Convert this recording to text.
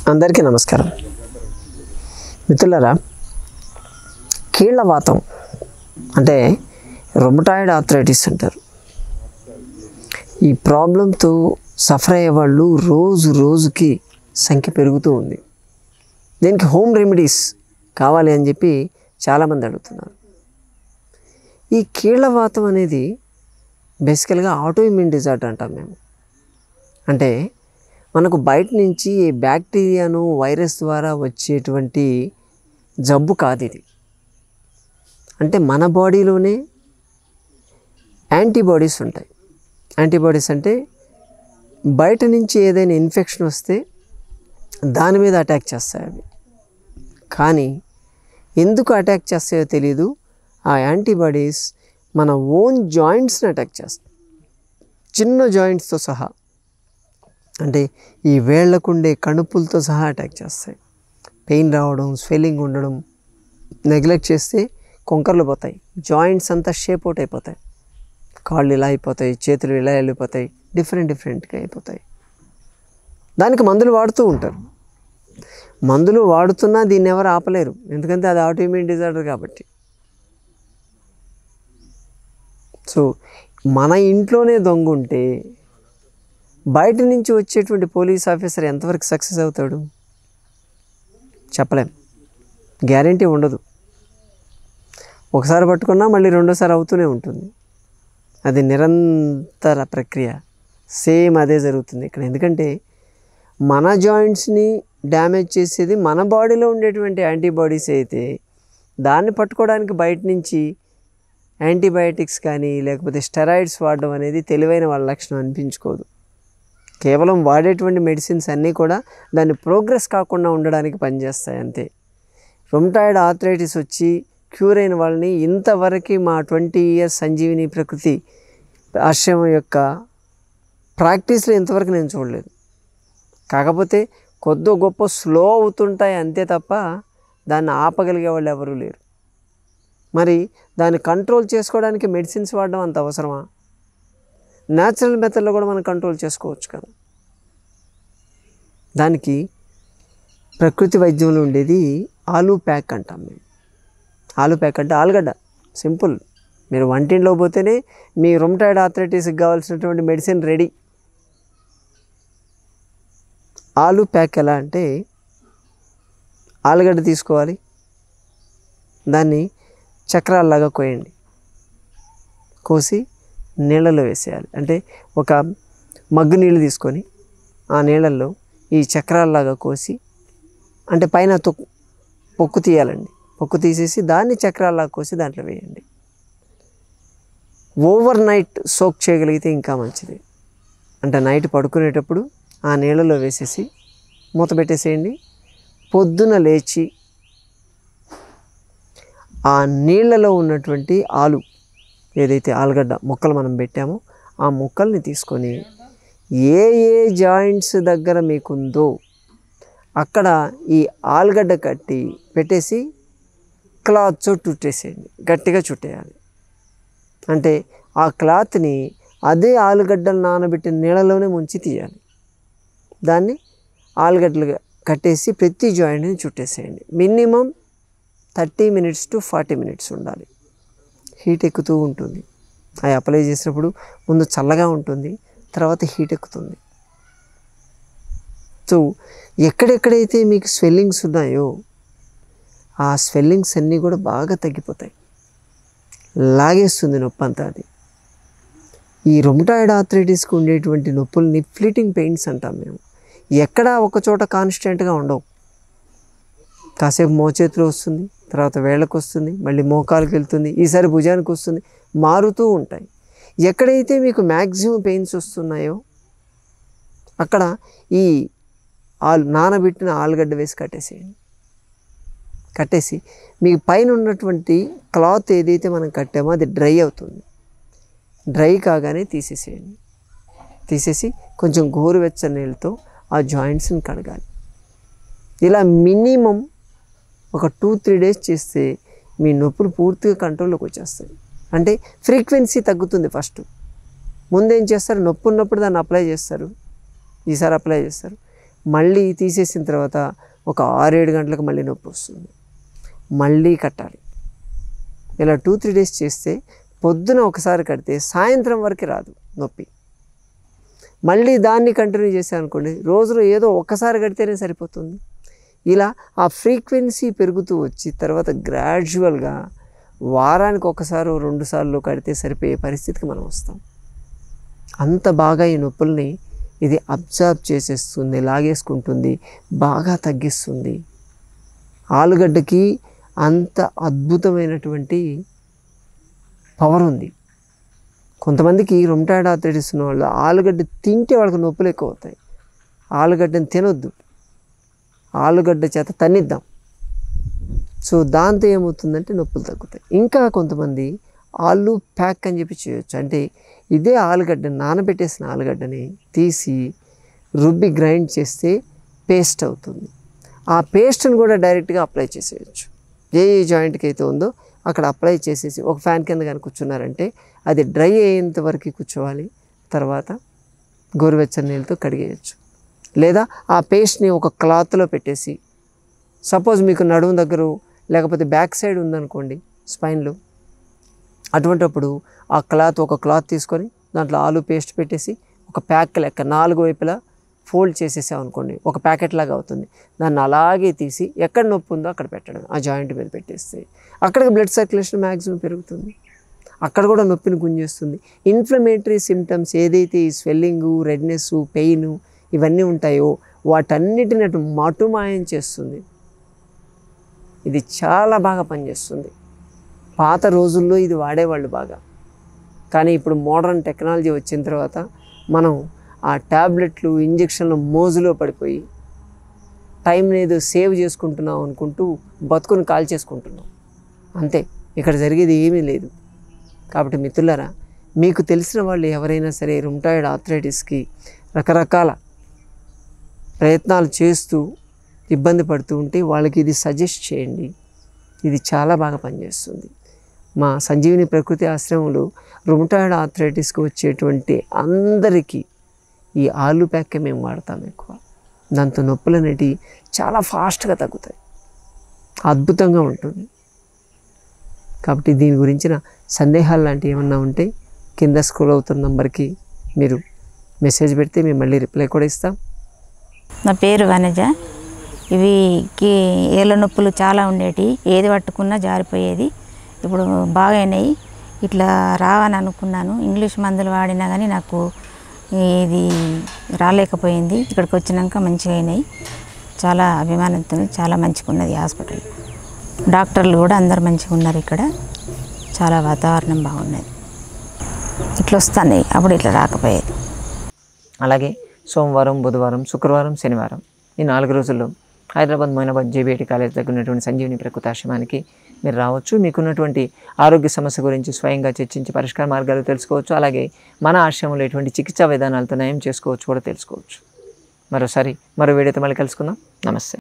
అందరికీ నమస్కారం మిత్రులారా. కీళ్ళవాతం అంటే రొమటాయిడ్ ఆర్థరైటిస్ అంటారు. ఈ ప్రాబ్లంతో సఫర్ అయ్యే వాళ్ళు రోజు రోజుకి సంఖ్య పెరుగుతూ ఉంది. దీనికి హోమ్ రెమెడీస్ కావాలి అని చెప్పి చాలామంది అడుగుతున్నారు. ఈ కీళ్ళవాతం అనేది బేసికల్గా ఆటోఇమ్యూన్ డిజార్డర్ అంటాం మేము. అంటే మనకు బయట నుంచి బ్యాక్టీరియాను వైరస్ ద్వారా వచ్చేటువంటి జబ్బు కాదు ఇది. అంటే మన బాడీలోనే యాంటీబాడీస్ ఉంటాయి. యాంటీబాడీస్ అంటే బయట నుంచి ఏదైనా ఇన్ఫెక్షన్ వస్తే దాని మీద అటాక్ చేస్తాయి అవి. కానీ ఎందుకు అటాక్ చేస్తాయో తెలియదు. ఆ యాంటీబాడీస్ మన ఓన్ జాయింట్స్ని అటాక్ చేస్తాయి, చిన్న జాయింట్స్తో సహా. అంటే ఈ వేళ్లకుండే కణుపులతో సహా అటాక్ చేస్తాయి. పెయిన్ రావడం, స్వెల్లింగ్ ఉండడం, నెగ్లెక్ట్ చేస్తే కొంకర్లు పోతాయి, జాయింట్స్ అంతా షేప్ అవుట్ అయిపోతాయి, కాళ్ళు ఇలా అయిపోతాయి, చేతులు ఇలా వెళ్ళిపోతాయి, డిఫరెంట్గా అయిపోతాయి. దానికి మందులు వాడుతూ ఉంటారు. మందులు వాడుతున్నా దీన్ని ఎవరు ఆపలేరు, ఎందుకంటే అది ఆటోఇమ్యూన్ డిజార్డర్ కాబట్టి. సో మన ఇంట్లోనే దొంగ ఉంటే బయట నుంచి వచ్చేటువంటి పోలీస్ ఆఫీసర్ ఎంతవరకు సక్సెస్ అవుతాడు చెప్పలేం, గ్యారంటీ ఉండదు. ఒకసారి పట్టుకున్నా మళ్ళీ రెండోసారి అవుతూనే ఉంటుంది. అది నిరంతర ప్రక్రియ. సేమ్ అదే జరుగుతుంది ఇక్కడ. ఎందుకంటే మన జాయింట్స్ని డ్యామేజ్ చేసేది మన బాడీలో ఉండేటువంటి యాంటీబాడీస్ అయితే దాన్ని పట్టుకోవడానికి బయట నుంచి యాంటీబయాటిక్స్ కానీ లేకపోతే స్టెరాయిడ్స్ వాడడం అనేది తెలివైన వాళ్ళ లక్షణం అనిపించుకోదు. కేవలం వాడేటువంటి మెడిసిన్స్ అన్నీ కూడా దాన్ని ప్రోగ్రెస్ కాకుండా ఉండడానికి పనిచేస్తాయి అంతే. రొమటాయిడ్ ఆర్థరైటిస్ వచ్చి క్యూర్ అయిన వాళ్ళని ఇంతవరకు మా 20 years సంజీవిని ప్రకృతి ఆశ్రమం యొక్క ప్రాక్టీస్లో ఇంతవరకు నేను చూడలేదు. కాకపోతే కొద్ది గొప్ప స్లో అవుతుంటాయి అంతే తప్ప దాన్ని ఆపగలిగే వాళ్ళు ఎవరూ లేరు. మరి దాన్ని కంట్రోల్ చేసుకోవడానికి మెడిసిన్స్ వాడడం అంత అవసరమా? న్యాచురల్ మెథడ్లో కూడా మనం కంట్రోల్ చేసుకోవచ్చు కదా. దానికి ప్రకృతి వైద్యంలో ఉండేది ఆలూ ప్యాక్ అంటాం మేము. ఆలూ ప్యాక్ అంటే ఆలుగడ్డ, సింపుల్. మీరు వంటింట్లో పోతేనే మీ రొమటాయిడ్ ఆర్థరైటిస్కి కావాల్సినటువంటి మెడిసిన్ రెడీ. ఆలూ ప్యాక్ ఎలా అంటే ఆలుగడ్డ తీసుకోవాలి, దాన్ని చక్రాల్లాగా కోయండి, కోసి నీళ్ళలో వేసేయాలి. అంటే ఒక మగ్గు నీళ్ళు తీసుకొని ఆ నీళ్ళల్లో ఈ చక్రాల్లాగా కోసి, అంటే పైన పొక్కు తీయాలండి, పొక్కు తీసేసి దాన్ని చక్రాల్లాగా కోసి దాంట్లో వేయండి. ఓవర్ నైట్ సోక్ చేయగలిగితే ఇంకా మంచిది. అంటే నైట్ పడుకునేటప్పుడు ఆ నీళ్ళలో వేసేసి మూత పెట్టేసేయండి. పొద్దున లేచి ఆ నీళ్ళలో ఉన్నటువంటి ఏదైతే ఆలుగడ్డ ముక్కలు మనం పెట్టామో ఆ ముక్కల్ని తీసుకొని ఏ జాయింట్స్ దగ్గర మీకుందో అక్కడ ఈ ఆలుగడ్డ కట్టి పెట్టేసి క్లాత్తో చుట్టేసేయండి, గట్టిగా చుట్టేయాలి. అంటే ఆ క్లాత్ని అదే ఆలుగడ్డలు నానబెట్టిన నీళ్ళలోనే ముంచి తీయాలి. దాన్ని ఆలుగడ్డలుగా కట్టేసి ప్రతి జాయింట్ని చుట్టేసేయండి. మినిమం 30 minutes to 40 minutes ఉండాలి. హీట్ ఎక్కుతూ ఉంటుంది. అవి అప్లై చేసినప్పుడు ముందు చల్లగా ఉంటుంది, తర్వాత హీట్ ఎక్కుతుంది. సో ఎక్కడెక్కడైతే మీకు స్వెల్లింగ్స్ ఉన్నాయో ఆ స్వెల్లింగ్స్ అన్నీ కూడా బాగా తగ్గిపోతాయి, లాగేస్తుంది నొప్పి అంతా. అది ఈ రొమటాయిడ్ ఆర్థరైటిస్కి ఉండేటువంటి నొప్పుల్ని ఫ్లీటింగ్ పెయిన్స్ అంటాం మేము. ఎక్కడా ఒకచోట కాన్స్టెంట్గా ఉండవు. కాసేపు మోచేతిలో వస్తుంది, తర్వాత వేళ్ళకు వస్తుంది, మళ్ళీ మోకాలకు వెళ్తుంది, ఈసారి భుజానికి వస్తుంది, మారుతూ ఉంటాయి. ఎక్కడైతే మీకు మ్యాక్సిమం పెయిన్స్ వస్తున్నాయో అక్కడ ఈ నానబెట్టిన ఆలుగడ్డ వేసి కట్టేసేయండి. కట్టేసి మీకు పైన ఉన్నటువంటి క్లాత్ ఏదైతే మనం కట్టామో అది డ్రై అవుతుంది. డ్రై కాగానే తీసేసేయండి. తీసేసి కొంచెం గోరువెచ్చని నీళ్ళతో ఆ జాయింట్స్ని కడగాలి. ఇలా మినిమం ఒక 2-3 days చేస్తే మీ నొప్పులు పూర్తిగా కంట్రోల్లోకి వచ్చేస్తాయి. అంటే ఫ్రీక్వెన్సీ తగ్గుతుంది. ఫస్ట్ ముందేం చేస్తారు, నొప్పి ఉన్నప్పుడు దాన్ని అప్లై చేస్తారు, ఈసారి అప్లై చేస్తారు. మళ్ళీ తీసేసిన తర్వాత ఒక 6-7 గంటలకు మళ్ళీ నొప్పి వస్తుంది, మళ్ళీ కట్టాలి. ఇలా 2-3 డేస్ చేస్తే పొద్దున ఒకసారి కడితే సాయంత్రం వరకు రాదు నొప్పి. మళ్ళీ దాన్ని కంటిన్యూ చేశారనుకోండి, రోజులో ఏదో ఒక్కసారి కడితేనే సరిపోతుంది. ఇలా ఆ ఫ్రీక్వెన్సీ పెరుగుతూ వచ్చి తర్వాత గ్రాడ్యువల్గా వారానికి ఒకసారి 2 సార్లు కడితే సరిపోయే పరిస్థితికి మనం వస్తాం. అంత బాగా ఈ నొప్పుల్ని ఇది అబ్జర్వ్ చేసేస్తుంది, లాగేసుకుంటుంది, బాగా తగ్గిస్తుంది. ఆలుగడ్డకి అంత అద్భుతమైనటువంటి పవర్ ఉంది. కొంతమందికి రుమటాయిడ్ ఆర్థరైటిస్ ఉన్న వాళ్ళు ఆలుగడ్డ తింటే వాళ్ళకి నొప్పులు ఎక్కువ అవుతాయి. ఆలుగడ్డని తినొద్దు, ఆలుగడ్డ చేత తన్నిద్దాం. సో దాంతో ఏమవుతుందంటే నొప్పులు తగ్గుతాయి. ఇంకా కొంతమంది ఆలు ప్యాక్ అని చెప్పి చేయొచ్చు. అంటే ఇదే ఆలుగడ్డ, నానబెట్టేసిన ఆలుగడ్డని తీసి రుబ్బి గ్రైండ్ చేస్తే పేస్ట్ అవుతుంది. ఆ పేస్ట్ని కూడా డైరెక్ట్గా అప్లై చేసేయచ్చు. ఏ జాయింట్కి అయితే ఉందో అక్కడ అప్లై చేసేసి ఒక ఫ్యాన్ కింద కానీ కూర్చున్నారంటే అది డ్రై అయ్యేంత వరకు కూర్చోవాలి. తర్వాత గోరువెచ్చని నీళ్ళతో కడిగేయచ్చు. లేదా ఆ పేస్ట్ని ఒక క్లాత్లో పెట్టేసి, సపోజ్ మీకు నడుము దగ్గర లేకపోతే బ్యాక్ సైడ్ ఉందనుకోండి స్పైన్లో, అటువంటిప్పుడు ఆ ఒక క్లాత్ తీసుకొని దాంట్లో ఆలు పేస్ట్ పెట్టేసి ఒక ప్యాక్ లెక్క 4 వైపులా ఫోల్డ్ చేసేసామనుకోండి, ఒక ప్యాకెట్ లాగా అవుతుంది. దాన్ని అలాగే తీసి ఎక్కడ నొప్పి ఉందో అక్కడ పెట్టడం, ఆ జాయింట్ మీద పెట్టేస్తే అక్కడికి బ్లడ్ సర్క్యులేషన్ మ్యాక్సిమం పెరుగుతుంది. అక్కడ కూడా నొప్పిని గుంజేస్తుంది. ఇన్ఫ్లమేటరీ సిమ్టమ్స్ ఏదైతే ఈ స్వెల్లింగు, రెడ్నెస్, పెయిన్ ఇవన్నీ ఉంటాయో వాటన్నిటిని అటు మటుమాయం చేస్తుంది. ఇది చాలా బాగా పనిచేస్తుంది. పాత రోజుల్లో ఇది వాడేవాళ్ళు బాగా. కానీ ఇప్పుడు మోడర్న్ టెక్నాలజీ వచ్చిన తర్వాత మనం ఆ ట్యాబ్లెట్లు, ఇంజక్షన్లు మోజులో పడిపోయి టైంని ఏదో సేవ్ చేసుకుంటున్నాం అనుకుంటూ బతుకుని కాల్ చేసుకుంటున్నాం. అంతే, ఇక్కడ జరిగేది ఏమీ లేదు. కాబట్టి మిత్రులారా, మీకు తెలిసిన వాళ్ళు ఎవరైనా సరే రుమటాయిడ్ ఆర్థరైటిస్కి రకరకాల ప్రయత్నాలు చేస్తూ ఇబ్బంది పడుతూ ఉంటే వాళ్ళకి ఇది సజెస్ట్ చేయండి. ఇది చాలా బాగా పనిచేస్తుంది. మా సంజీవిని ప్రకృతి ఆశ్రమంలో రుమటాయిడ్ ఆర్థరైటిస్కి వచ్చేటువంటి అందరికీ ఈ ఆలు ప్యాకే మేము వాడతాం ఎక్కువ. దాంతో నొప్పులు అనేటివి చాలా ఫాస్ట్గా తగ్గుతాయి, అద్భుతంగా ఉంటుంది. కాబట్టి దీని గురించిన సందేహాలు లాంటివి ఏమన్నా ఉంటే కింద స్క్రోల్ అవుతున్న నంబర్కి మీరు మెసేజ్ పెడితే మేము మళ్ళీ రిప్లై కూడా ఇస్తాం. నా పేరు వనజ. ఇవి ఏళ్ళ నొప్పులు చాలా ఉండేవి, ఏది పట్టుకున్నా జారిపోయేది. ఇప్పుడు బాగైనాయి. ఇట్లా రావని అనుకున్నాను, ఇంగ్లీష్ మందులు వాడినా కానీ నాకు ఇది రాలేకపోయింది. ఇక్కడికి వచ్చినాక మంచిగా అయినాయి. చాలా అభిమానంతో చాలా మంచిగా ఉన్నది హాస్పిటల్. డాక్టర్లు కూడా అందరు మంచిగా ఉన్నారు. ఇక్కడ చాలా వాతావరణం బాగున్నది. ఇట్లా వస్తున్నాయి, అప్పుడు ఇట్లా రాకపోయేది. అలాగే సోమవారం, బుధవారం, శుక్రవారం, శనివారం ఈ 4 రోజుల్లో హైదరాబాద్ మొయినాబాద్ జేబీఐటీ కాలేజ్ దగ్గర ఉన్నటువంటి సంజీవిని ప్రకృతి ఆశ్రమానికి మీరు రావచ్చు. మీకున్నటువంటి ఆరోగ్య సమస్య గురించి స్వయంగా చర్చించి పరిష్కార మార్గాలు తెలుసుకోవచ్చు. అలాగే మన ఆశ్రమంలో ఎటువంటి చికిత్సా విధానాలతో నయం చేసుకోవచ్చు కూడా తెలుసుకోవచ్చు. మరోసారి మరో వీడియోతో మళ్ళీ కలుసుకుందాం. నమస్తే.